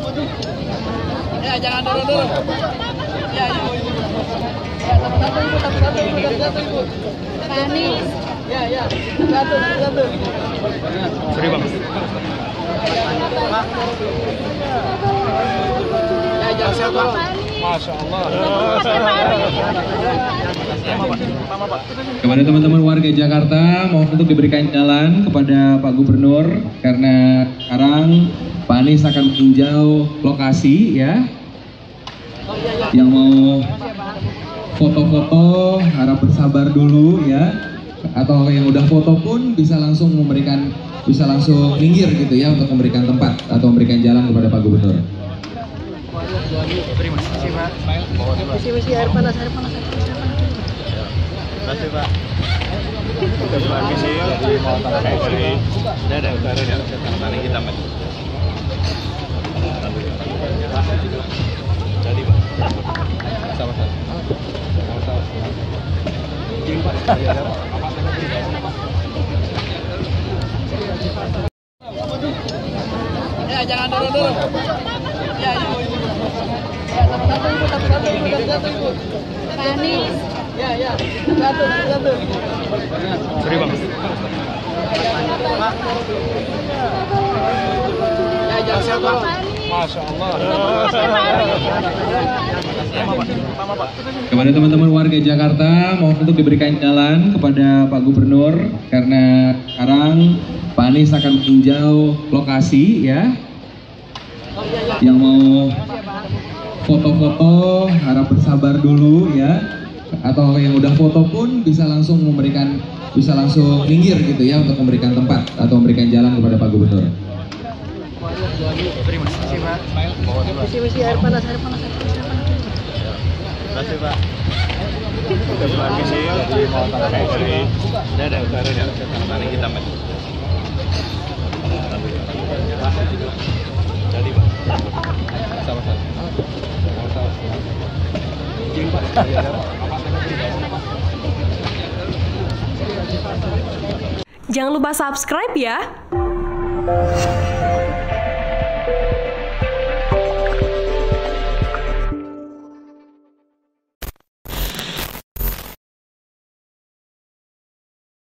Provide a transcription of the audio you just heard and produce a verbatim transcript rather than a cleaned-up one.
Ya, jangan dulu-dulu. Ya, ya. Ya, satu-satu ibu, satu-satu ibu, satu-satu ibu. Manis. Ya, ya. Satu, satu. Sorry bang. Ya, jangan dulu. Masya Allah. Kepada teman-teman warga Jakarta, mohon untuk diberikan jalan kepada Pak Gubernur karena sekarang Pak Anies akan meninjau lokasi ya. Yang mau foto-foto harap bersabar dulu ya. Atau yang udah foto pun bisa langsung memberikan bisa langsung minggir gitu ya untuk memberikan tempat atau memberikan jalan kepada Pak Gubernur. Terima kasih Pak. Misi-misi air panas, air panas, air panas. Terima kasih Pak. Terima kasih ya. Sudah ada utara ya. Tanda kita Mas. Jadi Pak. Sama-sama. Ya, jangan dulu-dulu. Ya, ibu, ibu. Ya, satu-satu ibu, satu-satu ibu, satu-satu ibu. Manis. Ya, ya. Satu, satu. Sorry bang. Ya, jangan dulu. Masya Allah. Kepada teman-teman warga Jakarta, mohon untuk diberikan jalan kepada Pak Gubernur karena sekarang Pak Anies akan meninjau lokasi ya. Yang mau foto-foto harap bersabar dulu ya. Atau yang udah foto pun bisa langsung memberikan bisa langsung minggir gitu ya untuk memberikan tempat atau memberikan jalan kepada Pak Gubernur. Terima kasih Pak. Misi-misi air panas, air panas, air panas. Terima kasih Pak. Terima kasih ya. Sudah ada utara ya. Tanda kita Mas. Jadi Pak. Sama-sama. Jangan lupa subscribe ya.